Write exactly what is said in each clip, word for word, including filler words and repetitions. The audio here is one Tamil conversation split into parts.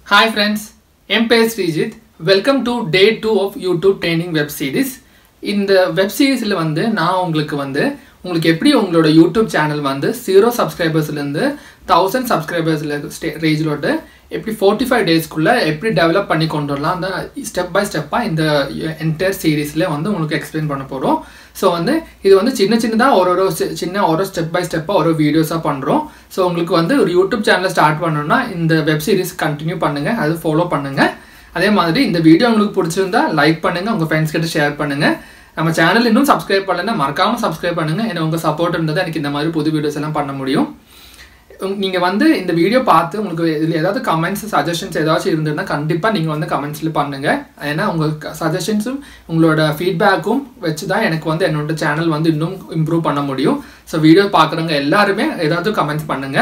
Hi friends, I'm Sreejith. Welcome to day two of YouTube training web series. In the web series la vande na ungalku vande உங்களுக்கு எப்படி உங்களோட YouTube சேனல் வந்து zero subscribersல இருந்து one thousand subscribersல ரேஞ்சிலோட எப்படி forty-five டேஸ்க்குள்ள எப்படி டெவலப் பண்ணி கொண்டு வரலாம் அந்த ஸ்டெப் பை ஸ்டெப்பா இந்த என்டையர் சீரிஸ்ல வந்து உங்களுக்கு எக்ஸ்பிளைன் பண்ண போறோம். சோ வந்து இது வந்து சின்ன சின்னதா ஒரு ஒரு சின்ன ஒரு ஸ்டெப் பை ஸ்டெப்பா ஒரு வீடியோஸா பண்றோம். சோ உங்களுக்கு வந்து ஒரு YouTube சேனலை ஸ்டார்ட் பண்ணனும்னா இந்த வெப் சீரிஸ் கண்டினியூ பண்ணுங்க, அது ஃபாலோ பண்ணுங்க. அதே மாதிரி இந்த வீடியோ உங்களுக்கு பிடிச்சிருந்தா லைக் பண்ணுங்க, உங்க फ्रेंड्स கிட்ட ஷேர் பண்ணுங்க. நம்ம சேனல் இன்னும் சப்ஸ்கிரைப் பண்ணலனா மறக்காம சப்ஸ்கிரைப் பண்ணுங்க. ஏன்னா உங்க சப்போர்ட் இருந்தா எனக்கு இந்த மாதிரி புது வீடியோஸ் எல்லாம் பண்ண முடியும். நீங்க வந்து இந்த வீடியோ பார்த்து உங்களுக்கு இதுல ஏதாவது கமெண்ட்ஸ் சஜஷன்ஸ் ஏதாச்சும் இருந்ததுன்னா கண்டிப்பா நீங்க வந்து கமெண்ட்ஸ்ல பண்ணுங்க. ஏன்னா உங்க சஜஷன்ஸும் உங்களோட ஃபீட்பேக்கும் வச்சு தான் எனக்கு வந்து என்னோட சேனல் வந்து இன்னும் இம்ப்ரூவ் பண்ண முடியும். ஸோ வீடியோ பார்க்குறவங்க எல்லாருமே ஏதாவது கமெண்ட்ஸ் பண்ணுங்க.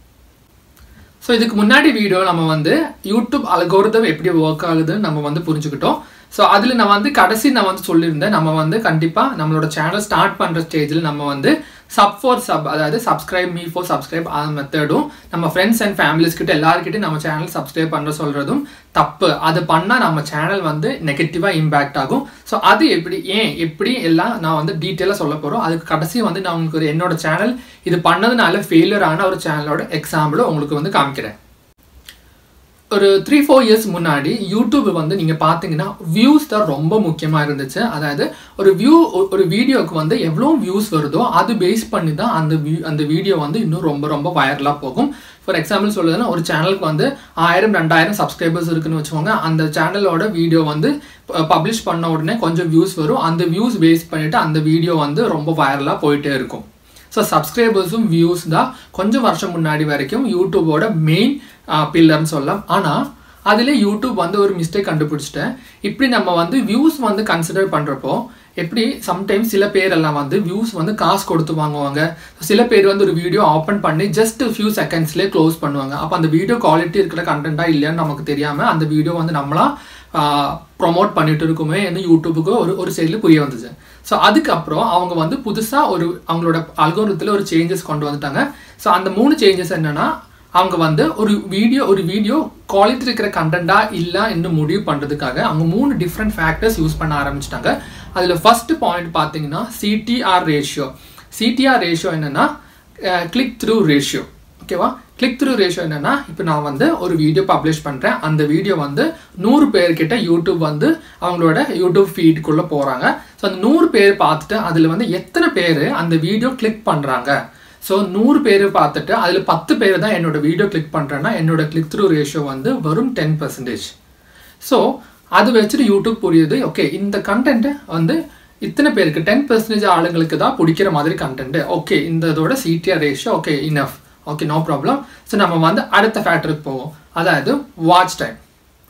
ஸோ இதுக்கு முன்னாடி வீடியோ நம்ம வந்து யூடியூப் அல்கோரிதம் எப்படி ஒர்க் ஆகுதுன்னு நம்ம வந்து புரிஞ்சுக்கிட்டோம். ஸோ அதில் நான் வந்து கடைசி நான் வந்து சொல்லியிருந்தேன், நம்ம வந்து கண்டிப்பாக நம்மளோட சேனல் ஸ்டார்ட் பண்ணுற ஸ்டேஜில் நம்ம வந்து சப் ஃபோர் சப் அதாவது சப்ஸ்கிரைப் மீ ஃபோர் சப்ஸ்கிரைப் அந்த மெத்தடும் நம்ம ஃப்ரெண்ட்ஸ் அண்ட் ஃபேமிலிஸ் கிட்ட எல்லாருக்கிட்டையும் நம்ம சேனல் சப்ஸ்கிரைப் பண்ணுற சொல்கிறதும் தப்பு. அது பண்ணால் நம்ம சேனல் வந்து நெகட்டிவாக இம்பேக்ட் ஆகும். ஸோ அது எப்படி ஏன் எப்படி எல்லாம் நான் வந்து டீட்டெயிலாக சொல்ல போகிறோம். அதுக்கு கடைசி வந்து நான் உங்களுக்கு ஒரு என்னோட சேனல் இது பண்ணதுனால ஃபெயிலியர் ஆன ஒரு சேனலோட எக்ஸாம்பிளும் உங்களுக்கு வந்து காமிக்கிறேன். ஒரு த்ரீ ஃபோர் இயர்ஸ் முன்னாடி யூடியூப் வந்து நீங்கள் பார்த்தீங்கன்னா வியூஸ் தான் ரொம்ப முக்கியமாக இருந்துச்சு. அதாவது ஒரு வியூ ஒரு வீடியோவுக்கு வந்து எவ்வளோ வியூஸ் வருதோ அது பேஸ் பண்ணி தான் அந்த வியூ அந்த வீடியோ வந்து இன்னும் ரொம்ப ரொம்ப வைரலாக போகும். ஃபார் எக்ஸாம்பிள் சொல்லுதுன்னா ஒரு சேனலுக்கு வந்து ஆயிரம் ரெண்டாயிரம் சப்ஸ்கிரைபர்ஸ் இருக்குன்னு வச்சுக்கோங்க. அந்த சேனலோட வீடியோ வந்து பப்ளிஷ் பண்ண உடனே கொஞ்சம் வியூஸ் வரும். அந்த வியூஸ் பேஸ் பண்ணிவிட்டு அந்த வீடியோ வந்து ரொம்ப வைரலாக போயிட்டே இருக்கும். ஸோ சப்ஸ்கிரைபர்ஸும் வியூஸ் தான் கொஞ்சம் வருஷம் முன்னாடி வரைக்கும் யூடியூபோட மெயின் பில்லர்னு சொல்லலாம். ஆனால் அதிலே யூடியூப் வந்து ஒரு மிஸ்டேக் கண்டுபிடிச்சிட்டேன். இப்படி நம்ம வந்து வியூஸ் வந்து கன்சிடர் பண்ணுறப்போ எப்படி சம்டைம்ஸ் சில பேரெல்லாம் வந்து வியூஸ் வந்து காசு கொடுத்து வாங்குவாங்க. சில பேர் வந்து ஒரு வீடியோ ஓப்பன் பண்ணி ஜஸ்ட் ஃபியூ செகண்ட்ஸ்லேயே க்ளோஸ் பண்ணுவாங்க. அப்போ அந்த வீடியோ குவாலிட்டி இருக்கிற கண்டென்ட்டா இல்லையான்னு நமக்கு தெரியாமல் அந்த வீடியோ வந்து நம்மளா ப்ரொமோட் பண்ணிட்டு இருக்குமே என்று யூடியூபுக்கு ஒரு ஒரு சைடில் புரிய வந்துச்சு. ஸோ அதுக்கப்புறம் அவங்க வந்து புதுசாக ஒரு அவங்களோட அல்கோரிதத்தில் ஒரு சேஞ்சஸ் கொண்டு வந்துட்டாங்க. ஸோ அந்த மூணு சேஞ்சஸ் என்னென்னா அவங்க வந்து ஒரு வீடியோ ஒரு வீடியோ குவாலிட்டி இருக்கிற கண்டென்ட்டா இல்லை என்று முடிவு பண்ணுறதுக்காக அவங்க மூணு டிஃப்ரெண்ட் ஃபேக்டர்ஸ் யூஸ் பண்ண ஆரம்பிச்சிட்டாங்க. அதில் ஃபர்ஸ்ட் பாயிண்ட் பார்த்தீங்கன்னா சிடிஆர் ரேஷியோ. சிடிஆர் ரேஷியோ என்னென்னா கிளிக் த்ரூ ரேஷியோ. ஓகேவா? கிளிக் த்ரூ ரேஷியோ என்னென்னா இப்போ நான் வந்து ஒரு வீடியோ பப்ளிஷ் பண்ணுறேன். அந்த வீடியோ வந்து நூறு பேர்கிட்ட யூடியூப் வந்து அவங்களோட யூடியூப் ஃபீடுக்குள்ளே போகிறாங்க. ஸோ அந்த நூறு பேர் பார்த்துட்டு அதில் வந்து எத்தனை பேர் அந்த வீடியோ கிளிக் பண்ணுறாங்க. ஸோ நூறு பேர் பார்த்துட்டு அதில் பத்து பேர் தான் என்னோட வீடியோ கிளிக் பண்ணுறேன்னா என்னோட கிளிக் த்ரூ ரேஷியோ வந்து வெறும் டென் பர்சன்டேஜ். ஸோ அது வச்சுட்டு யூடியூப் புரியுது, ஓகே இந்த கண்டென்ட்டு வந்து இத்தனை பேருக்கு டென் பர்சன்டேஜ் ஆளுங்களுக்கு தான் பிடிக்கிற மாதிரி கண்டென்ட்டு. ஓகே இந்த இதோட CTR ratio okay enough, okay no problem. So நம்ம வந்து அடுத்த ஃபேக்டருக்கு போவோம், அதாவது வாட்ச் டைம்.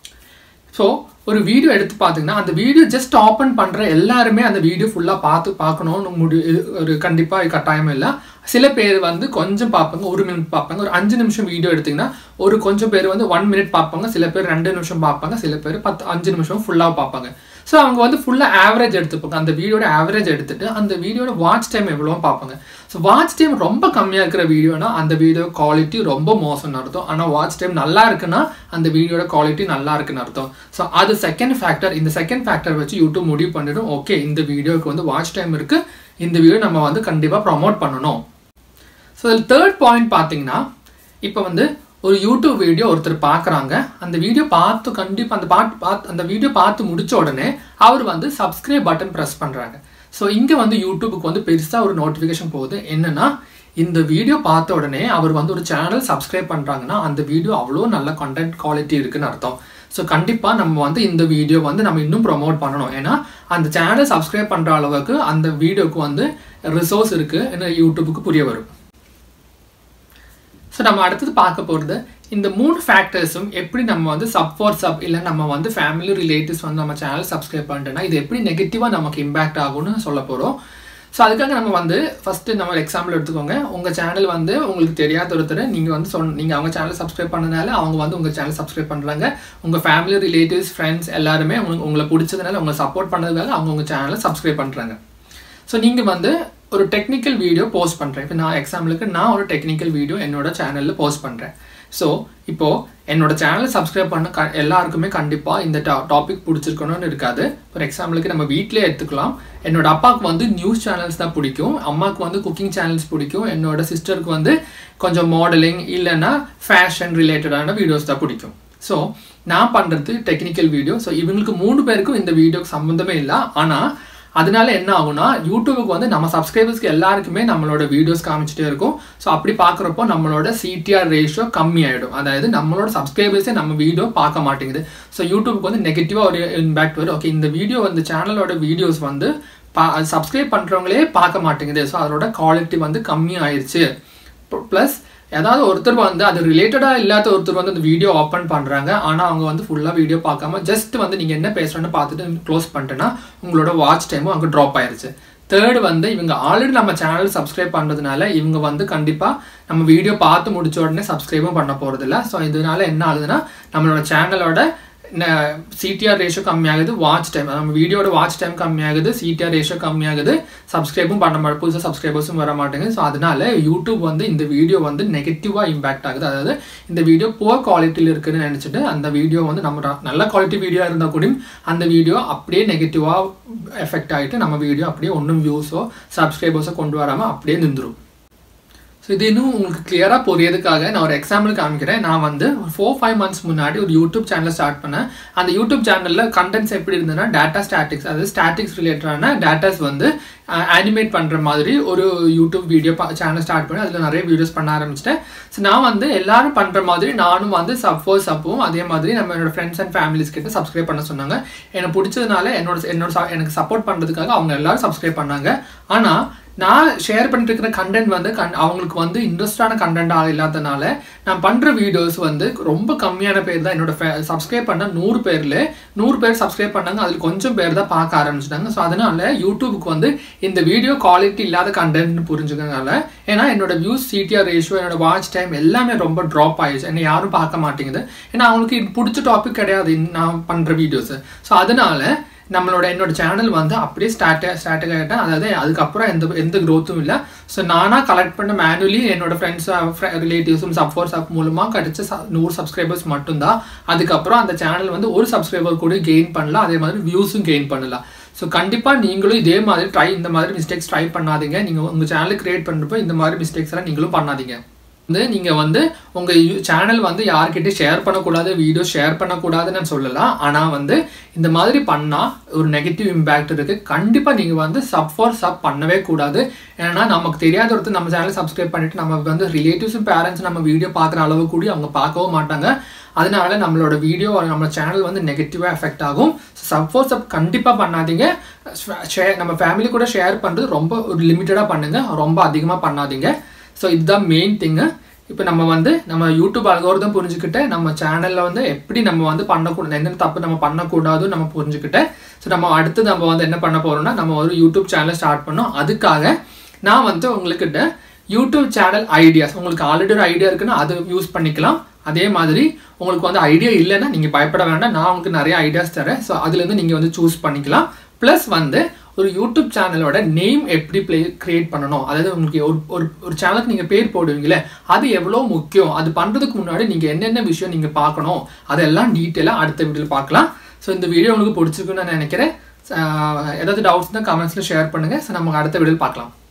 ஸோ ஒரு வீடியோ எடுத்து பார்த்தீங்கன்னா அந்த வீடியோ ஜஸ்ட் ஓப்பன் பண்ணுற எல்லாருமே அந்த வீடியோ ஃபுல்லாக பார்த்து பார்க்கணும்னு முடி ஒரு கண்டிப்பாக கட்டாயம் இல்லை. சில பேர் வந்து கொஞ்சம் பார்ப்பாங்க, ஒரு மினிட் பார்ப்பாங்க. ஒரு அஞ்சு நிமிஷம் வீடியோ எடுத்திங்கன்னா ஒரு கொஞ்சம் பேர் வந்து ஒன் மினிட் பார்ப்பாங்க, சில பேர் ரெண்டு நிமிஷம் பார்ப்பாங்க, சில பேர் பத்து அஞ்சு நிமிஷம் ஃபுல்லாக பார்ப்பாங்க. ஸோ அவங்க வந்து ஃபுல்லாக ஆவரேஜ் எடுத்துப்பாங்க. அந்த வீடியோட ஆவரேஜ் எடுத்துட்டு அந்த வீடியோட வாட்ச் டைம் எவ்வளோ பார்ப்பாங்க. ஸோ வாட்ச் டைம் ரொம்ப கம்மியாக இருக்கிற வீடியோனா அந்த வீடியோ குவாலிட்டி ரொம்ப மோசம்னு அர்த்தம். ஆனால் வாட்ச் டைம் நல்லா இருக்குன்னா அந்த வீடியோட குவாலிட்டி நல்லா இருக்குன்னு அர்த்தம். ஸோ அது செகண்ட் ஃபேக்டர். இந்த செகண்ட் ஃபேக்டர் வச்சு யூடியூப் முடிவு பண்ணிடும், ஓகே இந்த வீடியோக்கு வந்து வாட்ச் டைம் இருக்குது, இந்த வீடியோ நம்ம வந்து கண்டிப்பாக ப்ரமோட் பண்ணணும். ஸோ அதில் தேர்ட் பாயிண்ட் பார்த்தீங்கன்னா இப்போ வந்து ஒரு யூடியூப் வீடியோ ஒருத்தர் பார்க்குறாங்க. அந்த வீடியோ பார்த்து கண்டிப்பாக அந்த பாட்டு பார்த்து அந்த வீடியோ பார்த்து முடிச்ச உடனே அவர் வந்து சப்ஸ்கிரைப் பட்டன் ப்ரெஸ் பண்ணுறாங்க. ஸோ இங்கே வந்து யூடியூபுக்கு வந்து பெருசாக ஒரு நோட்டிஃபிகேஷன் போகுது. என்னென்னா இந்த வீடியோ பார்த்த உடனே அவர் வந்து ஒரு சேனல் சப்ஸ்கிரைப் பண்ணுறாங்கன்னா அந்த வீடியோ அவ்வளோ நல்ல கண்டென்ட் குவாலிட்டி இருக்குன்னு அர்த்தம். ஸோ கண்டிப்பாக நம்ம வந்து இந்த வீடியோ வந்து நம்ம இன்னும் ப்ரொமோட் பண்ணணும். ஏன்னா அந்த சேனல் சப்ஸ்கிரைப் பண்ணுற அளவுக்கு அந்த வீடியோக்கு வந்து ரிசோர்ஸ் இருக்குது யூடியூபுக்கு புரிய வரும். ஸோ நம்ம அடுத்தது பார்க்க போகிறது இந்த மூணு ஃபேக்டர்ஸும் எப்படி நம்ம வந்து சப் ஃபோர் சப் இல்லை நம்ம வந்து ஃபேமிலி ரிலேட்டிவ்ஸ் வந்து நம்ம சேனல் சப்ஸ்கிரைப் பண்ணிட்டோன்னா இது எப்படி நெகட்டிவாக நமக்கு இம்பேக்ட் ஆகும்னு சொல்ல போகிறோம். ஸோ அதுக்காக நம்ம வந்து ஃபஸ்ட்டு நம்ம எக்ஸாம்பிள் எடுத்துக்கோங்க. உங்கள் சேனல் வந்து உங்களுக்கு தெரியாத ஒருத்தர் நீங்கள் வந்து சொன்ன நீங்கள் அவங்க சேனல் சப்ஸ்கிரைப் பண்ணனால அவங்க வந்து உங்கள் சேனல் சப்ஸ்கிரைப் பண்ணுறாங்க. உங்கள் ஃபேமிலி ரிலேட்டிவ்ஸ் ஃப்ரெண்ட்ஸ் எல்லாருமே உங்களுக்கு உங்களை பிடிச்சதுனால உங்களை சப்போர்ட் பண்ணதுனால அவங்க உங்கள் சேனலை சப்ஸ்கிரைப் பண்ணுறாங்க. ஸோ நீங்கள் வந்து ஒரு டெக்னிக்கல் வீடியோ போஸ்ட் பண்ணுறேன். இப்போ நான் எக்ஸாம்பிளுக்கு நான் ஒரு டெக்னிக்கல் வீடியோ என்னோட சேனலில் போஸ்ட் பண்ணுறேன். ஸோ இப்போது என்னோட சேனலை சப்ஸ்கிரைப் பண்ண க எல்லாருக்குமே கண்டிப்பாக இந்த டா டாபிக் பிடிச்சிருக்கணும்னு இருக்காது. ஃபார் எக்ஸாம்பிளுக்கு நம்ம வீட்டிலே எடுத்துக்கலாம். என்னோட அப்பாவுக்கு வந்து நியூஸ் சேனல்ஸ் தான் பிடிக்கும், அம்மாவுக்கு வந்து குக்கிங் சேனல்ஸ் பிடிக்கும், என்னோட சிஸ்டருக்கு வந்து கொஞ்சம் மாடலிங் இல்லைன்னா ஃபேஷன் ரிலேட்டடான வீடியோஸ் தான் பிடிக்கும். ஸோ நான் பண்ணுறது டெக்னிக்கல் வீடியோ. ஸோ இவங்களுக்கு மூணு பேருக்கும் இந்த வீடியோக்கு சம்மந்தமே இல்லை. ஆனால் அதனால என்ன ஆகும்னா யூடியூபுக்கு வந்து நம்ம சப்ஸ்கிரைபர்ஸ்க்கு எல்லாருக்குமே நம்மளோட வீடியோஸ் காமிச்சிட்டே இருக்கும். ஸோ அப்படி பார்க்குறப்போ நம்மளோட சிடிஆர் ரேஷியோ கம்மி ஆகிடும். அதாவது நம்மளோட சப்ஸ்கிரைபர்ஸே நம்ம வீடியோ பார்க்க மாட்டேங்குது. ஸோ யூடியூபுக்கு வந்து நெகட்டிவாக ஒரு இம்பேக்ட் வரும். ஓகே, இந்த வீடியோ வந்து சேனலோட வீடியோஸ் வந்து பா சப்ஸ்கிரைப் பண்ணுறவங்களே பார்க்க மாட்டேங்குது. ஸோ அதோட குவாலிட்டி வந்து கம்மி ஆயிடுச்சு. ப்ளஸ் ஏதாவது ஒருத்தர் வந்து அது ரிலேட்டடாக இல்லாத ஒருத்தர் வந்து அந்த வீடியோ ஓப்பன் பண்ணுறாங்க, ஆனால் அவங்க வந்து ஃபுல்லாக வீடியோ பார்க்காம ஜஸ்ட் வந்து நீங்கள் என்ன பேசுகிறேன்னு பார்த்துட்டு க்ளோஸ் பண்ணிட்டேன்னா உங்களோட வாட்ச் டைமும் அங்கே ட்ராப் ஆயிடுச்சு. தேர்டு வந்து இவங்க ஆல்ரெடி நம்ம சேனல் சப்ஸ்கிரைப் பண்ணுறதுனால இவங்க வந்து கண்டிப்பாக நம்ம வீடியோ பார்த்து முடிச்ச உடனே சப்ஸ்கிரைபும் பண்ண போகிறதில்ல. ஸோ இதனால என்ன ஆகுதுன்னா நம்மளோட சேனலோட சிடிஆர் ரேஷியோ கம்மியாகுது, வாட்ச் டைம் நம்ம வீடியோட வாட்ச் டைம் கம்மியாகுது, சிடிஆர் ரேஷியோ கம்மியாகுது, சப்ஸ்கிரைபும் பண்ண மாட்டேன், புதுசாக சப்ஸ்கிரைபர்ஸும் வர மாட்டேங்குது. ஸோ அதனால யூடியூப் வந்து இந்த வீடியோ வந்து நெகட்டிவாக இம்பாக்ட் ஆகுது. அதாவது இந்த வீடியோ புவர் குவாலிட்டியில் இருக்குன்னு நினச்சிட்டு அந்த வீடியோ வந்து நம்ம நல்ல குவாலிட்டி வீடியோ இருந்தால் கூட அந்த வீடியோ அப்படியே நெகட்டிவாக எஃபெக்ட் ஆகிட்டு நம்ம வீடியோ அப்படியே ஒன்றும் வியூஸோ சப்ஸ்கிரைபர்ஸோ கொண்டு வராமல் அப்படியே நின்றுடும். ஸோ இது இன்னும் உங்களுக்கு கிளியராக புரியறதுக்காக நான் ஒரு எக்ஸாம்பிள் காமிக்கிறேன். நான் வந்து ஒரு ஃபோர் ஃபைவ் மந்த்ஸ் முன்னாடி ஒரு யூடியூப் சேனலை ஸ்டார்ட் பண்ணேன். அந்த யூடியூப் சேனலில் கண்டென்ட்ஸ் எப்படி இருந்ததுன்னா டேட்டா ஸ்டாட்டிக்ஸ், அதாவது ஸ்டாட்டிக்ஸ் ரிலேட்டடான டேட்டாஸ் வந்து ஆனிமேட் பண்ணுற மாதிரி ஒரு யூடியூப் வீடியோ சேனல் ஸ்டார்ட் பண்ணி அதில் நிறைய வீடியோஸ் பண்ண ஆரம்பிச்சிட்டேன். ஸோ நான் வந்து எல்லாரும் பண்ணுற மாதிரி நானும் வந்து சப் ஃபோர் சப்பும் அதே மாதிரி நம்ம என்னோட ஃப்ரெண்ட்ஸ் அண்ட் ஃபேமிலிஸ் கிட்ட சப்ஸ்கிரைப் பண்ண சொன்னாங்க. எனக்கு பிடிச்சதுனால என்னோட என்னோட எனக்கு சப்போர்ட் பண்ணுறதுக்காக அவங்க எல்லாரும் சப்ஸ்கிரைப் பண்ணாங்க. ஆனால் நான் ஷேர் பண்ணிட்டு இருக்கிற கண்டென்ட் வந்து கண் அவங்களுக்கு வந்து இன்ட்ரெஸ்டான கண்டென்ட்டாக இல்லாதனால நான் பண்ணுற வீடியோஸ் வந்து ரொம்ப கம்மியான பேர் தான் என்னோட சப்ஸ்கிரைப் பண்ண நூறு பேரில் நூறு பேர் சப்ஸ்கிரைப் பண்ணாங்க, அதில் கொஞ்சம் பேர் தான் பார்க்க ஆரம்பிச்சிட்டாங்க. ஸோ அதனால யூடியூபுக்கு வந்து இந்த வீடியோ குவாலிட்டி இல்லாத கண்டென்ட்னு புரிஞ்சுக்கனால ஏன்னா என்னோட வியூஸ், சிடிஆர் ரேஷியோ, என்னோட வாட்ச் டைம் எல்லாமே ரொம்ப ட்ராப் ஆயிடுச்சு. என்னை யாரும் பார்க்க மாட்டேங்குது. ஏன்னா அவங்களுக்கு பிடிச்ச டாபிக் கிடையாது நான் பண்ணுற வீடியோஸு. ஸோ அதனால நம்மளோட என்னோட சேனல் வந்து அப்படியே ஸ்டார்ட் ஸ்டார்ட் ஆகிட்டேன். அதாவது அதுக்கப்புறம் எந்த எந்த க்ரோத்தும் இல்லை. ஸோ நானாக கலெக்ட் பண்ண மேனுவலி என்னோட ஃப்ரெண்ட்ஸ் ரிலேட்டிவ்ஸும் சப் ஃபோர் சப் மூலமாக கிடைச்ச நூறு சப்ஸ்கிரைபர்ஸ் மட்டும்தான். அதுக்கப்புறம் அந்த சேனல் வந்து ஒரு சப்ஸ்கிரைபர் கூட கெயின் பண்ணலாம், அதே மாதிரி வியூஸும் கெயின் பண்ணலாம். ஸோ கண்டிப்பாக நீங்களும் இதே மாதிரி ட்ரை இந்த மாதிரி மிஸ்டேக்ஸ் ட்ரை பண்ணாதீங்க. நீங்கள் உங்கள் சேனல் கிரியேட் பண்ணுறப்போ இந்த மாதிரி மிஸ்டேக்ஸ் எல்லாம் நீங்களும் பண்ணாதீங்க. வந்து நீங்கள் வந்து உங்கள் சேனல் வந்து யார்கிட்ட ஷேர் பண்ணக்கூடாது, வீடியோ ஷேர் பண்ணக்கூடாதுன்னு சொல்லலாம். ஆனால் வந்து இந்த மாதிரி பண்ணால் ஒரு நெகட்டிவ் இம்பேக்ட் இருக்குது. கண்டிப்பாக நீங்கள் வந்து சப் ஃபார் சப் பண்ணவே கூடாது. ஏன்னா நமக்கு தெரியாத ஒருத்தர் நம்ம சேனல் சப்ஸ்கிரைப் பண்ணிவிட்டு நம்ம வந்து ரிலேட்டிவ்ஸும் பேரண்ட்ஸ் நம்ம வீடியோ பார்க்குற அளவு கூட அவங்க பார்க்கவும் மாட்டாங்க. அதனால நம்மளோட வீடியோ நம்ம சேனல் வந்து நெகட்டிவாக எஃபெக்ட் ஆகும். சப் ஃபோர் சப் கண்டிப்பாக பண்ணாதீங்க. ஷேர் நம்ம ஃபேமிலி கூட ஷேர் பண்ணுறது ரொம்ப ஒரு லிமிட்டடாக பண்ணுங்கள், ரொம்ப அதிகமாக பண்ணாதீங்க. ஸோ இதுதான் மெயின் திங்கு. இப்போ நம்ம வந்து நம்ம யூடியூப் அல்கோரிதம் புரிஞ்சுக்கிட்டு நம்ம சேனலில் வந்து எப்படி நம்ம வந்து பண்ணக்கூடாது, என்னென்ன தப்பு நம்ம பண்ணக்கூடாதுன்னு நம்ம புரிஞ்சுக்கிட்டு ஸோ நம்ம அடுத்து நம்ம வந்து என்ன பண்ண போகிறோம்னா நம்ம ஒரு யூடியூப் சேனலை ஸ்டார்ட் பண்ணோம். அதுக்காக நான் வந்து உங்கள்கிட்ட யூடியூப் சேனல் ஐடியாஸ், உங்களுக்கு ஆல்ரெடி ஒரு ஐடியா இருக்குன்னா அது யூஸ் பண்ணிக்கலாம். அதே மாதிரி உங்களுக்கு வந்து ஐடியா இல்லைன்னா நீங்கள் பயப்பட வேண்டாம், நான் உங்களுக்கு நிறைய ஐடியாஸ் தரேன். ஸோ அதுலேருந்து நீங்கள் வந்து சூஸ் பண்ணிக்கலாம். ப்ளஸ் வந்து ஒரு யூடியூப் சேனலோட நேம் எப்படி ப்ளே கிரியேட் பண்ணணும், அதாவது உங்களுக்கு ஒரு ஒரு ஒரு சேனலுக்கு நீங்கள் பேர் போடுவீங்களே அது எவ்வளோ முக்கியம், அது பண்ணுறதுக்கு முன்னாடி நீங்கள் என்னென்ன விஷயம் நீங்கள் பார்க்கணும் அதெல்லாம் டீட்டெயிலாக அடுத்த வீடியோவில் பார்க்கலாம். ஸோ இந்த வீடியோ உங்களுக்கு பிடிச்சிருக்குன்னு நான் நினைக்கிறேன். ஏதாவது டவுட்ஸ் தான் கமெண்ட்ஸில் ஷேர் பண்ணுங்கள். ஸோ நமக்கு அடுத்த வீடியோவில் பார்க்கலாம்.